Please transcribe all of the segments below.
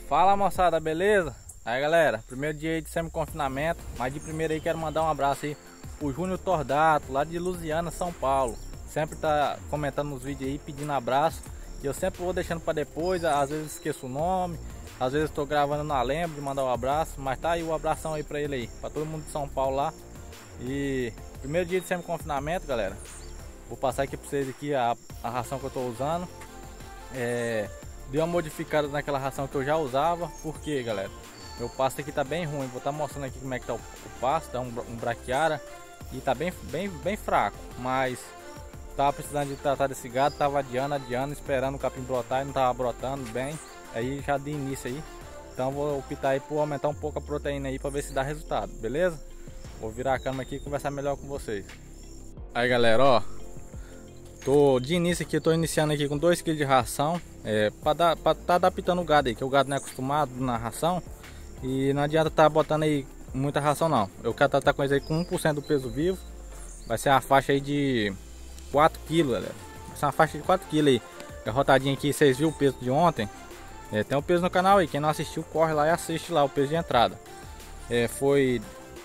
Fala moçada, beleza? Aí galera, primeiro dia aí de semi-confinamento, mas de primeiro aí quero mandar um abraço aí pro Júnior Tordato, lá de Lusiana, São Paulo. Sempre tá comentando nos vídeos aí, pedindo abraço. E eu sempre vou deixando pra depois, às vezes esqueço o nome, às vezes tô gravando e não lembro de mandar um abraço. Mas tá aí o abração aí pra ele aí, pra todo mundo de São Paulo lá. E primeiro dia de semi-confinamento, galera. Vou passar aqui pra vocês aqui a ração que eu tô usando. Dei uma modificada naquela ração que eu já usava. Porque, galera, meu pasto aqui tá bem ruim. Vou estar mostrando aqui como é que tá o pasto. Tá um braquiara e tá bem fraco. Mas tava precisando de tratar desse gado. Tava adiando, esperando o capim brotar e não tava brotando bem. Aí já dei início aí. Então vou optar aí por aumentar um pouco a proteína aí para ver se dá resultado, beleza? Vou virar a câmera aqui e conversar melhor com vocês. Aí galera, ó, tô de início aqui, tô iniciando aqui com 2 kg de ração, para tá adaptando o gado aí, que o gado não é acostumado na ração e não adianta tá botando aí muita ração não. Eu quero tratar com isso aí com 1% do peso vivo. Vai ser uma faixa aí de 4 kg, galera. Vai ser uma faixa de 4 kg aí. Rotadinha aqui, vocês viram o peso de ontem? Tem o peso no canal aí, quem não assistiu corre lá e assiste lá o peso de entrada. Foi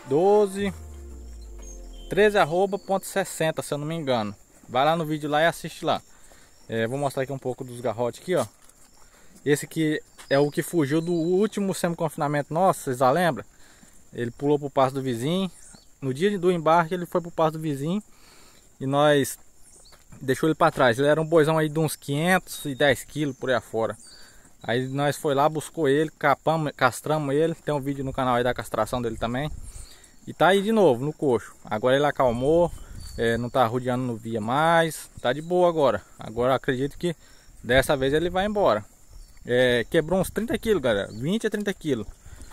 13,60 se eu não me engano. Vai lá no vídeo lá e assiste lá. Vou mostrar aqui um pouco dos garrotes aqui, ó. Esse aqui é o que fugiu do último semi-confinamento nosso, vocês já lembram? Ele pulou pro pasto do vizinho. No dia do embarque ele foi pro pasto do vizinho e nós deixou ele para trás. Ele era um boizão aí de uns 510 kg por aí afora. Aí nós foi lá, buscou ele, castramos ele. Tem um vídeo no canal aí da castração dele também. E tá aí de novo no coxo. Agora ele acalmou, não tá rodeando no via mais. Tá de boa agora. Agora acredito que dessa vez ele vai embora. Quebrou uns 30 kg, galera. 20 a 30 kg.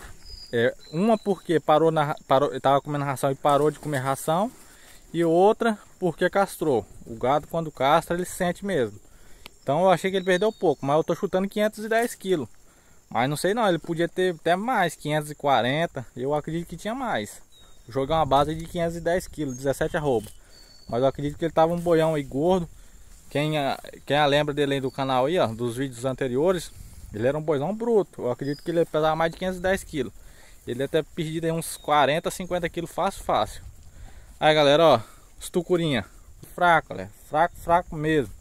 Uma porque tava comendo ração e parou de comer ração. E outra porque castrou. O gado quando castra ele sente mesmo. Então eu achei que ele perdeu pouco, mas eu tô chutando 510 kg. Mas não sei não, ele podia ter até mais, 540. Eu acredito que tinha mais. Jogar uma base de 510 kg, 17 arroba. Mas eu acredito que ele tava um boião aí gordo. Quem lembra dele aí do canal aí, ó, dos vídeos anteriores, ele era um boizão bruto. Eu acredito que ele pesava mais de 510 kg. Ele deve ter perdido aí uns 40, 50 kg fácil. Aí galera, ó, os tucurinha. Fraco, galera. Fraco mesmo.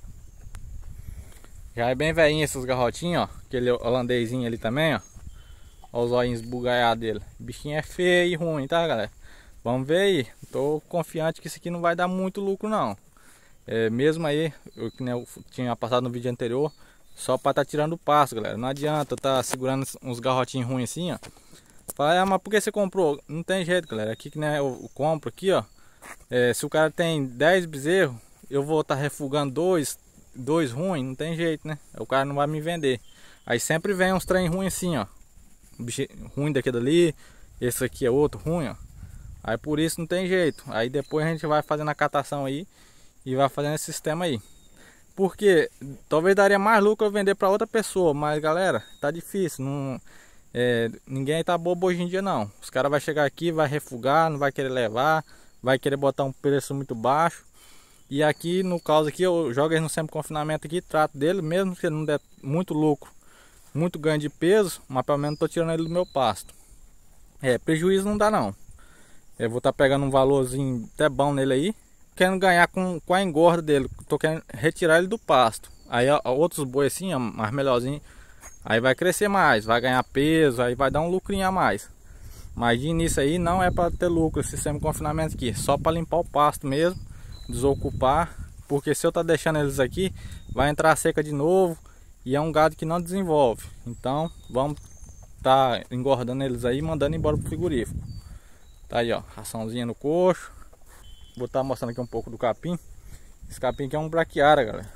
Já é bem velhinho esses garrotinhos, ó. Aquele holandesinho ali também, ó. Olha os olhinhos esbugalhados dele. O bichinho é feio e ruim, tá, galera? Vamos ver aí. Tô confiante que isso aqui não vai dar muito lucro, não. Mesmo aí, eu tinha passado no vídeo anterior, só pra tá tirando o pasto, galera. Não adianta tá segurando uns garrotinhos ruins assim, ó. Fala, mas por que você comprou? Não tem jeito, galera. Aqui que né, eu compro aqui, ó. Se o cara tem 10 bezerros, eu vou estar refugando dois ruins, não tem jeito, né? O cara não vai me vender. Aí sempre vem uns trem ruins assim, ó. Bicho ruim daquele dali. Esse aqui é outro ruim, ó. Aí por isso não tem jeito. Aí depois a gente vai fazendo a catação aí e vai fazendo esse sistema aí. Porque talvez daria mais lucro eu vender para outra pessoa, mas galera, tá difícil. Não, ninguém tá bobo hoje em dia não. Os caras vão chegar aqui, vai refugar, não vai querer levar, vai querer botar um preço muito baixo. E aqui no caso aqui eu jogo ele no semi-confinamento aqui, trato dele, mesmo que ele não der muito lucro, muito ganho de peso, mas pelo menos tô tirando ele do meu pasto. Prejuízo não dá não. Eu vou estar pegando um valorzinho até bom nele aí, querendo ganhar com a engorda dele, tô querendo retirar ele do pasto. Aí outros bois assim, ó, mais melhorzinho, aí vai crescer mais, vai ganhar peso, aí vai dar um lucrinho a mais. Mas de início aí não é para ter lucro esse semi-confinamento aqui, só para limpar o pasto mesmo. Desocupar, porque se eu tá deixando eles aqui vai entrar seca de novo e é um gado que não desenvolve. Então vamos tá engordando eles aí e mandando embora pro frigorífico. Tá aí, ó, raçãozinha no coxo. Vou estar mostrando aqui um pouco do capim. Esse capim aqui é um braquiara, galera.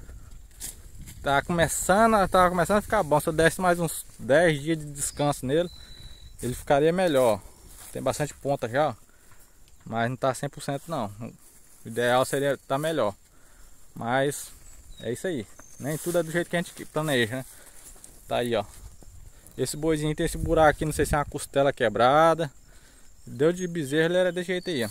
Tava começando a ficar bom. Se eu desse mais uns 10 dias de descanso nele, ele ficaria melhor. Tem bastante ponta já, ó, mas não tá 100% não. O ideal seria estar melhor. Mas é isso aí. Nem tudo é do jeito que a gente planeja, né? Tá aí, ó. Esse boizinho tem esse buraco aqui, não sei se é uma costela quebrada. Deu de bezerro, ele era desse jeito aí, ó.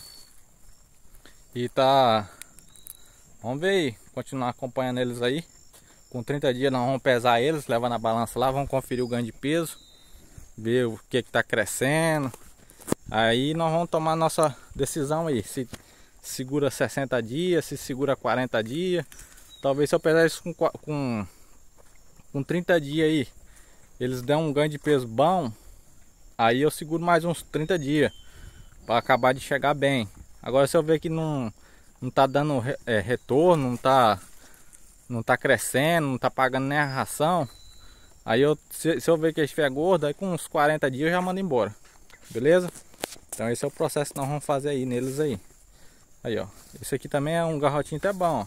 E tá... Vamos ver aí. Continuar acompanhando eles aí. Com 30 dias nós vamos pesar eles, levar na balança lá. Vamos conferir o ganho de peso. ver o que tá crescendo. Aí nós vamos tomar nossa decisão aí, se segura 60 dias, se segura 40 dias. Talvez se eu pegar isso com 30 dias aí, eles dão um ganho de peso bom, aí eu seguro mais uns 30 dias para acabar de chegar bem. Agora se eu ver que não tá dando retorno, não tá crescendo, não tá pagando nem a ração, aí se eu ver que ele estiver gordo, aí com uns 40 dias eu já mando embora. Beleza? Então esse é o processo que nós vamos fazer aí neles aí. Aí ó, esse aqui também é um garrotinho até bom, ó.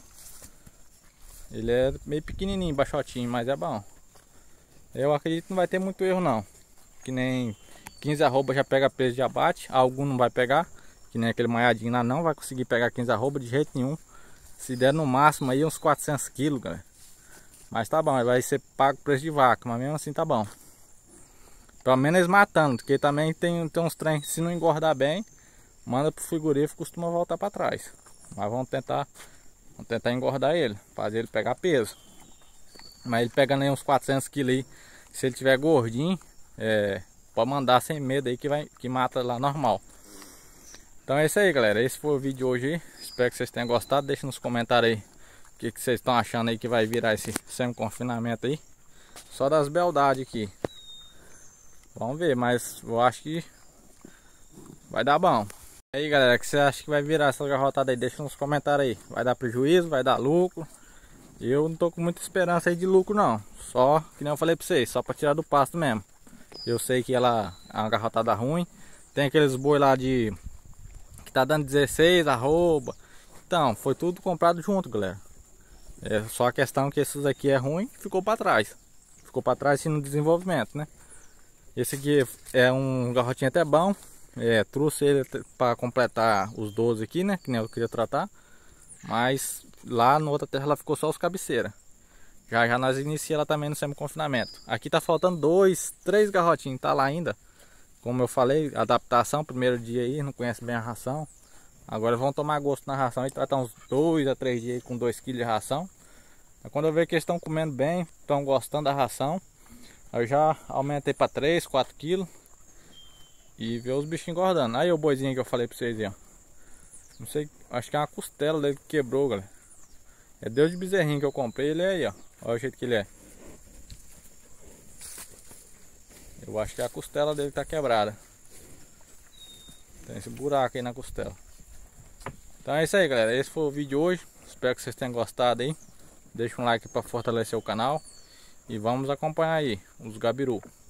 Ele é meio pequenininho, baixotinho, mas é bom. Eu acredito que não vai ter muito erro não. Que nem 15 arroba já pega peso de abate, algum não vai pegar. Que nem aquele maiadinho lá não vai conseguir pegar 15 arroba de jeito nenhum. Se der no máximo aí uns 400 kg, galera. Mas tá bom, vai ser pago preço de vaca, mas mesmo assim tá bom. Pelo menos eles matando, porque também tem uns trem, se não engordar bem, manda pro frigorífico, costuma voltar para trás. Mas vamos tentar engordar ele, fazer ele pegar peso. Mas ele pegando aí uns 400 kg aí, se ele tiver gordinho, pode mandar sem medo aí que mata lá normal. Então é isso aí, galera, esse foi o vídeo de hoje aí. Espero que vocês tenham gostado, deixa nos comentários aí o que vocês estão achando aí que vai virar esse semi-confinamento aí. Só das beldades aqui. Vamos ver, mas eu acho que vai dar bom. E aí, galera, o que você acha que vai virar essa garrotada aí? Deixa nos comentários aí. Vai dar prejuízo, vai dar lucro? Eu não tô com muita esperança aí de lucro não. Só, que nem eu falei pra vocês, só pra tirar do pasto mesmo. Eu sei que ela é uma garrotada ruim. Tem aqueles boi lá que tá dando 16 arroba. Então, foi tudo comprado junto, galera. É só a questão que esses aqui é ruim, ficou pra trás. Ficou pra trás assim no desenvolvimento, né? Esse aqui é um garrotinho até bom. Trouxe ele para completar os 12 aqui, né? Que nem eu queria tratar. Mas lá na outra terra ela ficou só os cabeceiras. Já nós iniciamos ela também no semi-confinamento. Aqui tá faltando 2, 3 garrotinhos, tá lá ainda. Como eu falei, adaptação, primeiro dia aí, não conhece bem a ração. Agora vão tomar gosto na ração e tratar uns 2 a 3 dias aí com 2 kg de ração. Quando eu ver que eles estão comendo bem, estão gostando da ração, eu já aumentei para 3, 4 kg. E ver os bichos engordando. Aí o boizinho que eu falei pra vocês aí, ó. Não sei, acho que é uma costela dele que quebrou, galera. É Deus de bezerrinho que eu comprei, ele é aí, ó. Olha o jeito que ele é. Eu acho que a costela dele tá quebrada. Tem esse buraco aí na costela. Então é isso aí, galera. Esse foi o vídeo de hoje. Espero que vocês tenham gostado aí. Deixa um like para fortalecer o canal. E vamos acompanhar aí os gabiru.